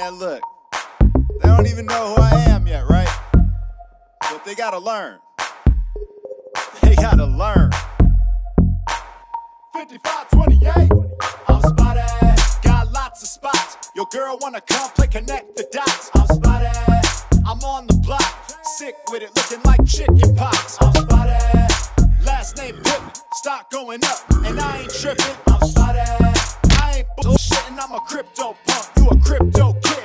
Man, look, they don't even know who I am yet, right? But they gotta learn. They gotta learn. 5528, I'm Spottie. Got lots of spots. Your girl wanna come play connect the dots. I'm Spottie. I'm on the block, sick with it, looking like chicken pox. I'm Spottie. Last name Pippin, stock going up, and I ain't tripping. I'm Spottie. I ain't bullshitting, I'm a crypto punk. You a crypto kid.